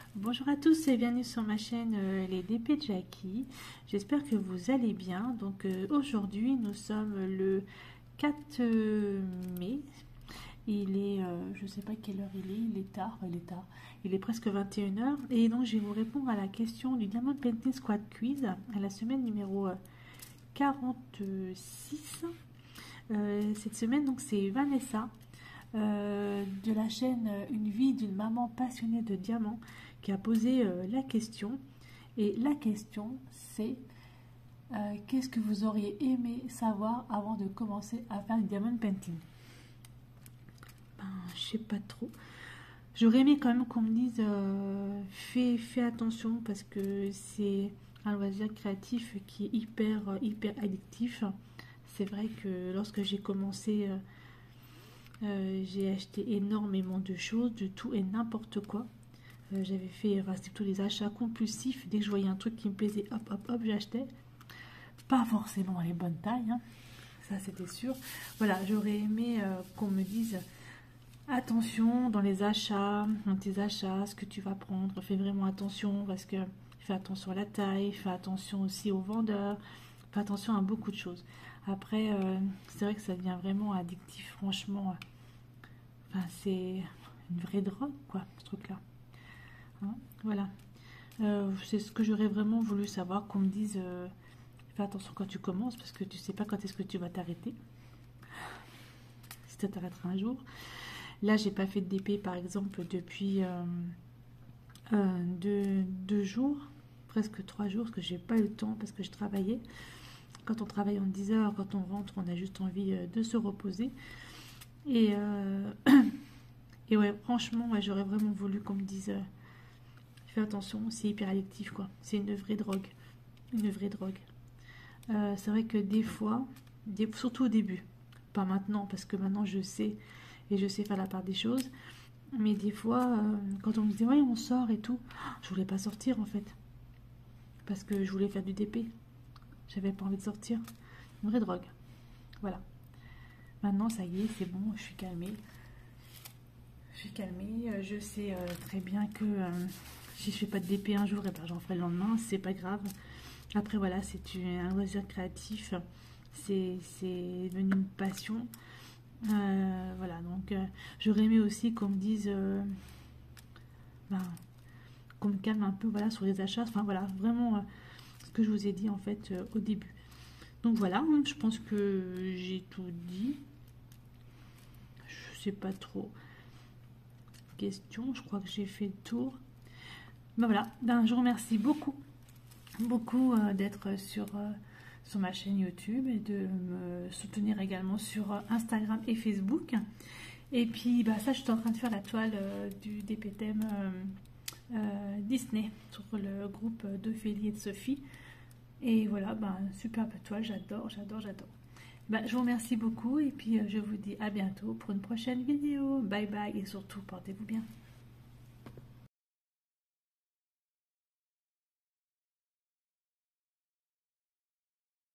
Bonjour à tous et bienvenue sur ma chaîne Les DP de Jackie. J'espère que vous allez bien. Donc aujourd'hui nous sommes le 4 mai. Il est, je ne sais pas quelle heure il est tard, il est presque 21 h. Et donc je vais vous répondre à la question du Diamond Painting Squad Quiz à la semaine numéro 46. Cette semaine donc c'est Vanessa. De la chaîne Une vie d'une maman passionnée de diamants qui a posé la question. Et la question c'est qu'est-ce que vous auriez aimé savoir avant de commencer à faire du diamond painting? Je sais pas trop. J'aurais aimé quand même qu'on me dise fais attention parce que c'est un loisir créatif qui est hyper addictif. C'est vrai que lorsque j'ai commencé j'ai acheté énormément de choses, de tout et n'importe quoi. J'avais fait, c'était plutôt des achats compulsifs. Dès que je voyais un truc qui me plaisait, hop, j'achetais. Pas forcément les bonnes tailles, hein. Ça c'était sûr. Voilà, j'aurais aimé qu'on me dise attention dans les achats, dans tes achats, ce que tu vas prendre. Fais vraiment attention parce que fais attention à la taille, fais attention aussi aux vendeurs, fais attention à beaucoup de choses. Après, c'est vrai que ça devient vraiment addictif, franchement. Enfin, c'est une vraie drogue, quoi, ce truc-là. Hein, voilà. C'est ce que j'aurais vraiment voulu savoir, qu'on me dise fais attention quand tu commences, parce que tu sais pas quand est-ce que tu vas t'arrêter. Si tu t'arrêteras un jour. Là, j'ai pas fait de DP, par exemple, depuis 2 jours, presque 3 jours, parce que j'ai pas eu le temps, parce que je travaillais. Quand on travaille en 10 heures, quand on rentre, on a juste envie de se reposer. Et ouais, franchement, ouais, j'aurais vraiment voulu qu'on me dise fais attention, c'est hyper addictif, quoi. C'est une vraie drogue. Une vraie drogue. C'est vrai que des fois, surtout au début, pas maintenant, parce que maintenant je sais, et je sais faire la part des choses, mais des fois, quand on me disait ouais, on sort et tout, je voulais pas sortir en fait. Parce que je voulais faire du DP. J'avais pas envie de sortir. Une vraie drogue. Voilà. Maintenant, ça y est, c'est bon, je suis calmée. Je sais très bien que si je fais pas de DP un jour, et ben j'en ferai le lendemain, c'est pas grave. Après, voilà, c'est un loisir créatif. C'est devenu une passion. Voilà, donc j'aurais aimé aussi qu'on me dise qu'on me calme un peu, voilà, sur les achats. Enfin, voilà, vraiment ce que je vous ai dit en fait au début. Donc voilà, je pense que j'ai tout dit. Je sais pas trop. Question, je crois que j'ai fait le tour. Ben voilà, je vous remercie beaucoup d'être sur ma chaîne YouTube et de me soutenir également sur Instagram et Facebook. Et puis ça, je suis en train de faire la toile du DPTM Disney sur le groupe d'Ophélie et de Sophie. Et voilà, superbe toile, j'adore. Je vous remercie beaucoup et puis je vous dis à bientôt pour une prochaine vidéo. Bye bye et surtout portez-vous bien.